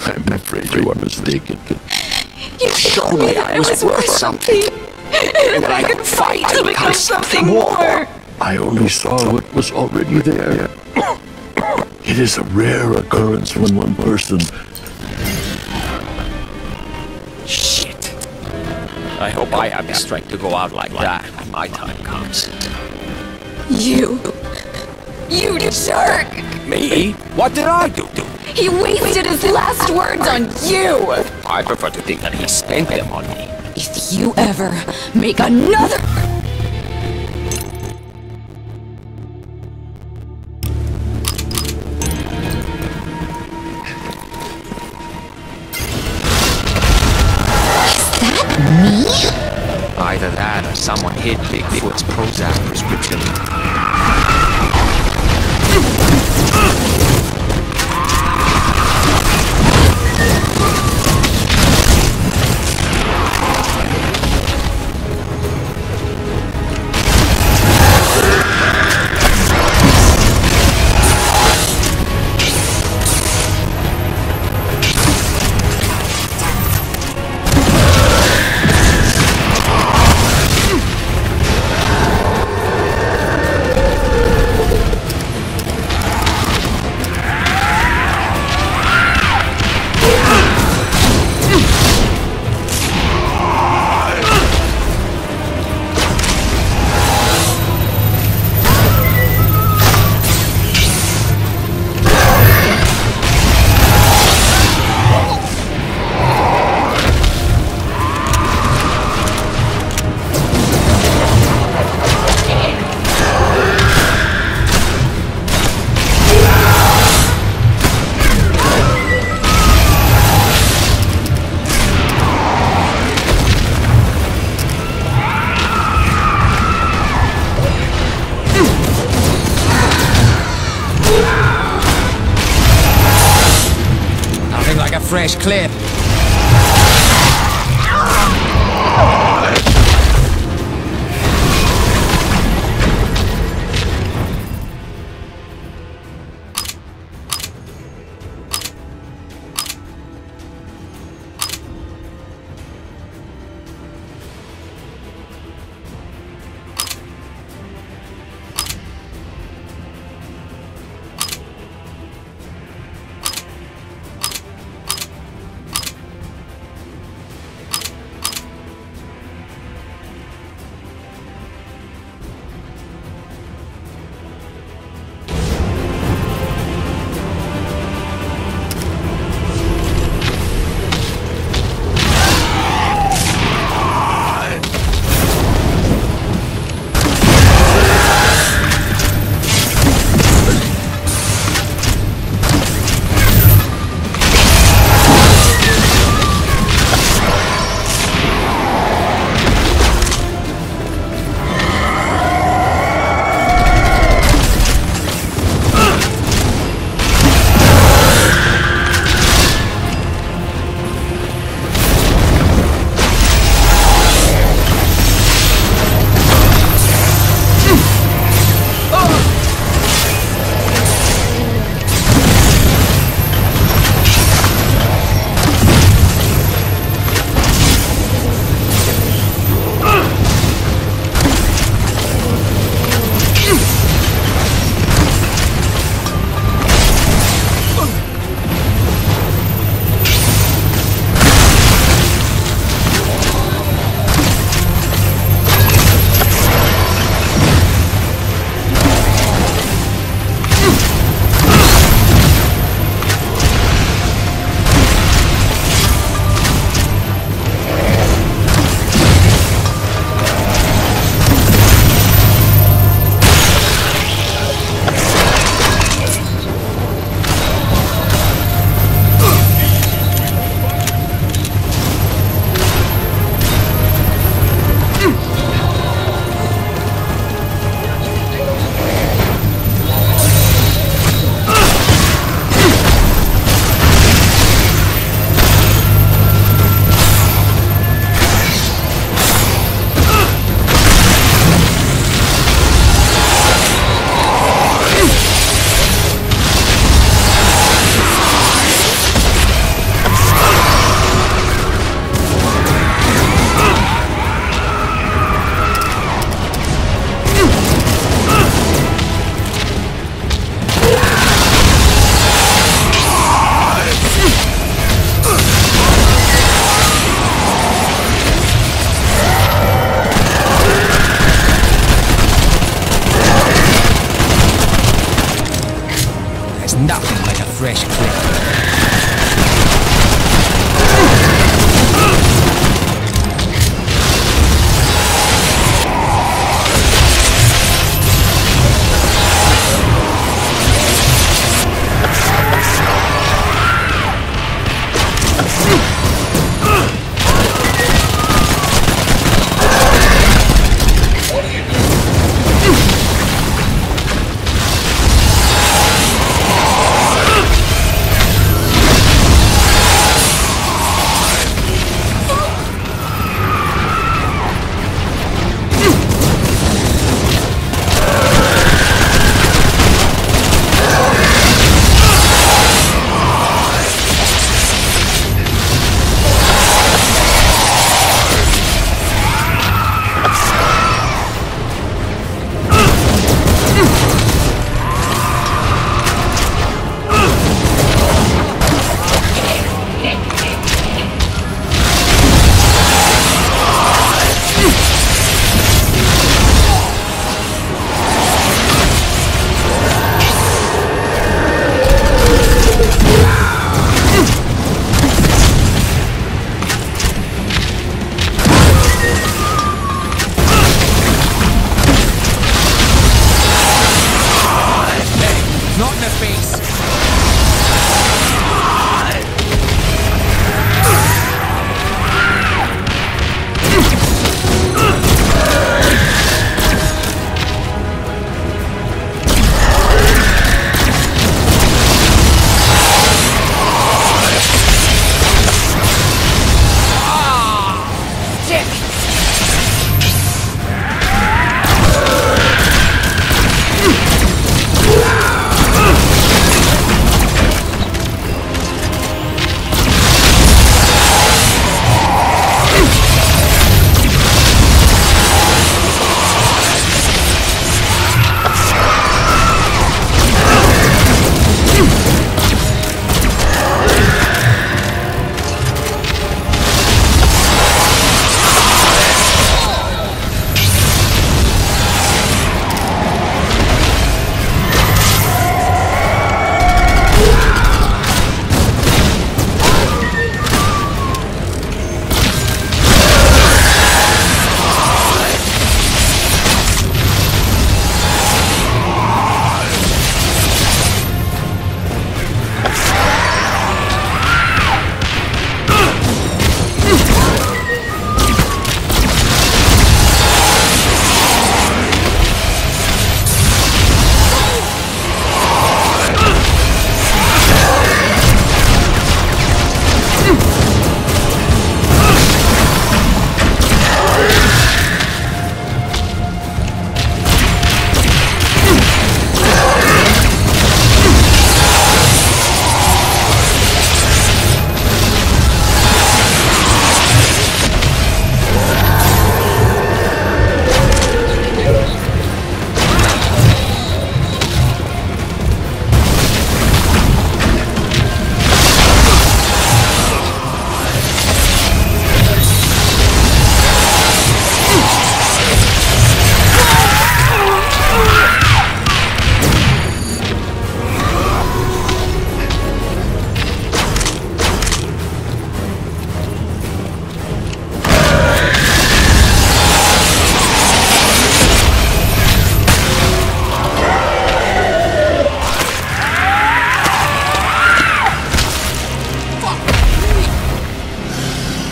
I'm afraid you are mistaken. You showed me I was worth something, and that I could fight to become something more. I only saw what was already there. It is a rare occurrence when one person... Shit. I hope I have the strength to go out like that when my time comes. You jerk! Me? What did I do? He wasted his last words on you! I prefer to think that he spent them on me. If you ever make another... Is that me? Either that or someone hid Bigfoot's Prozac prescription. Fresh clip.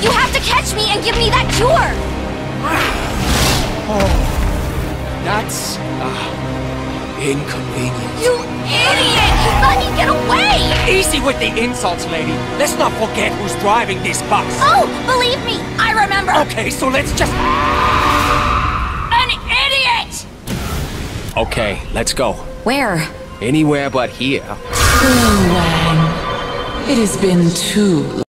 You have to catch me and give me that cure! That's inconvenient. You idiot! Let me get away! Easy with the insults, lady. Let's not forget who's driving this bus. Oh, believe me, I remember! Okay, so let's just... An idiot! Okay, let's go. Where? Anywhere but here. Wang. It has been too